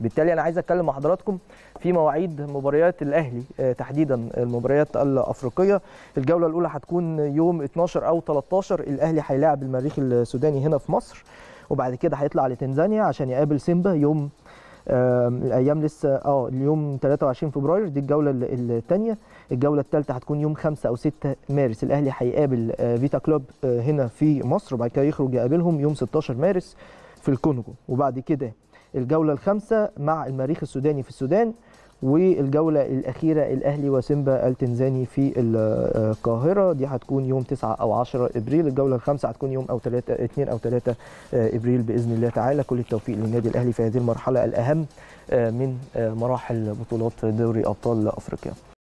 بالتالي انا عايز اتكلم مع حضراتكم في مواعيد مباريات الاهلي تحديدا المباريات الافريقيه. الجوله الاولى هتكون يوم 12 او 13. الاهلي هيلاعب المريخ السوداني هنا في مصر، وبعد كده هيطلع لتنزانيا عشان يقابل سيمبا يوم الايام لسه اليوم 23 فبراير. دي الجوله الثانيه. الجوله الثالثه هتكون يوم 5 او 6 مارس. الاهلي هيقابل فيتا كلوب هنا في مصر، وبعد كده يخرج يقابلهم يوم 16 مارس في الكونغو. وبعد كده الجوله الخامسه مع المريخ السوداني في السودان، والجوله الاخيره الاهلي وسيمبا التنزاني في القاهره. دي هتكون يوم 9 او 10 ابريل. الجوله الخامسه هتكون يوم 2 او 3 ابريل باذن الله تعالى. كل التوفيق للنادي الاهلي في هذه المرحله الاهم من مراحل بطولات دوري ابطال افريقيا.